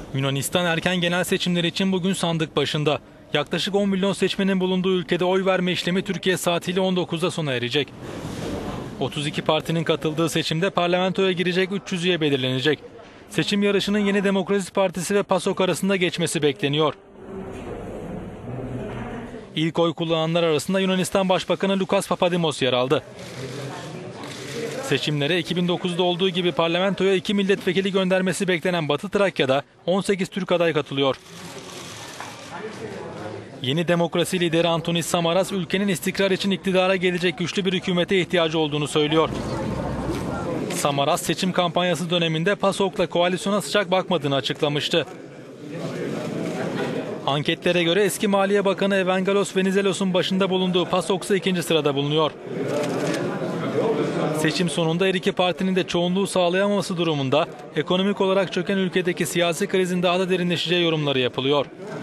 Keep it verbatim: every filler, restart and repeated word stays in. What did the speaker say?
Yunanistan erken genel seçimler için bugün sandık başında. Yaklaşık on milyon seçmenin bulunduğu ülkede oy verme işlemi Türkiye saatiyle on dokuzda sona erecek. otuz iki partinin katıldığı seçimde parlamentoya girecek üç yüz üye belirlenecek. Seçim yarışının Yeni Demokrasi Partisi ve PASOK arasında geçmesi bekleniyor. İlk oy kullananlar arasında Yunanistan Başbakanı Lukas Papadimos yer aldı. Seçimlere iki bin dokuzda olduğu gibi parlamentoya iki milletvekili göndermesi beklenen Batı Trakya'da on sekiz Türk aday katılıyor. Yeni Demokrasi lideri Antonis Samaras ülkenin istikrar için iktidara gelecek güçlü bir hükümete ihtiyacı olduğunu söylüyor. Samaras seçim kampanyası döneminde PASOK'la koalisyona sıcak bakmadığını açıklamıştı. Anketlere göre eski Maliye Bakanı Evangelos Venizelos'un başında bulunduğu PASOK ise ikinci sırada bulunuyor. Seçim sonunda her iki partinin de çoğunluğu sağlayamaması durumunda ekonomik olarak çöken ülkedeki siyasi krizin daha da derinleşeceği yorumları yapılıyor.